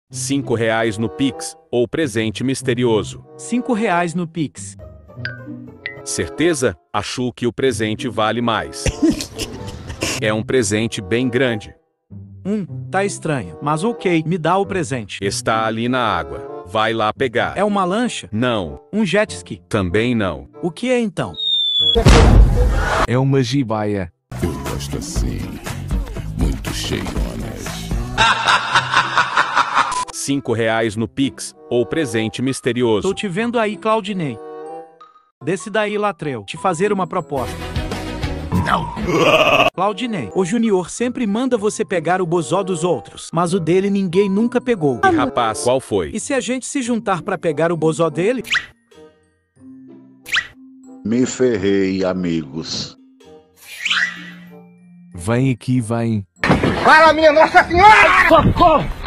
R$ 5 no Pix ou presente misterioso. R$ 5 no Pix. Certeza? Acho que o presente vale mais. É um presente bem grande. Tá estranho, mas ok, me dá o presente. Está ali na água. Vai lá pegar. É uma lancha? Não. Um jet ski? Também não. O que é então? É uma jibaia. Eu gosto assim, muito cheionas. R$ 5 no Pix ou presente misterioso. Tô te vendo aí, Claudinei. Desce daí, Latreu, te fazer uma proposta. Não. Claudinei, o Junior sempre manda você pegar o bozó dos outros, mas o dele ninguém nunca pegou. E rapaz, qual foi? E se a gente se juntar pra pegar o bozó dele? Me ferrei, amigos. Vem aqui, vem. Fala, minha Nossa Senhora! Socorro!